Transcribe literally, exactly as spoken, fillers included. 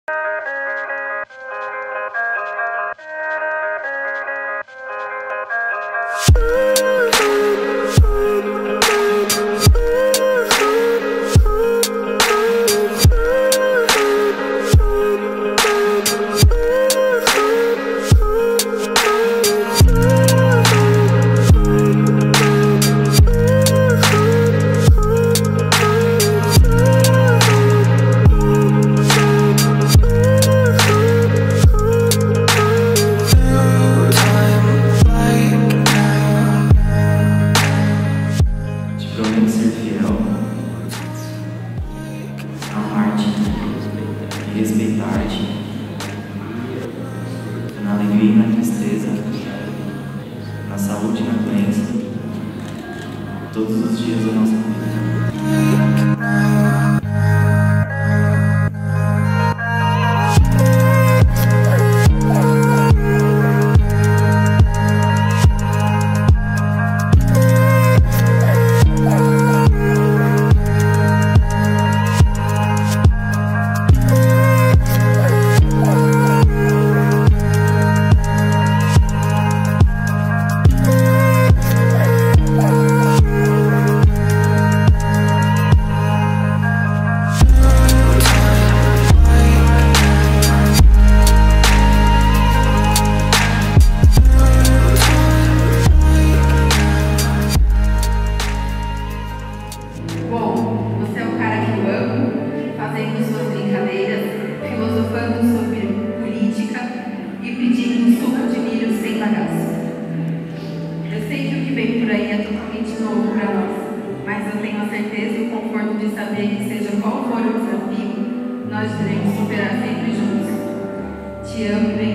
Respeitar-te na alegria e na tristeza, na saúde e na doença, todos os dias da nossa vida. Eu sei que o que vem por aí é totalmente novo para nós, mas eu tenho a certeza e o conforto de saber que, seja qual for o desafio, nós iremos superar sempre juntos. Te amo e